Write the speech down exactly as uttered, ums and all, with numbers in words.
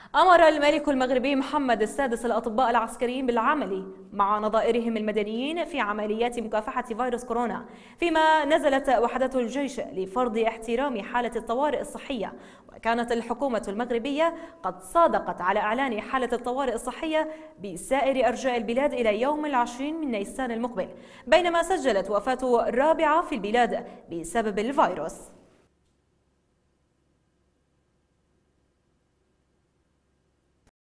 أمر الملك المغربي محمد السادس الأطباء العسكريين بالعمل مع نظائرهم المدنيين في عمليات مكافحة فيروس كورونا، فيما نزلت وحدات الجيش لفرض احترام حالة الطوارئ الصحية. وكانت الحكومة المغربية قد صادقت على إعلان حالة الطوارئ الصحية بسائر أرجاء البلاد إلى يوم العشرين من نيسان المقبل، بينما سجلت وفاة رابعة في البلاد بسبب الفيروس.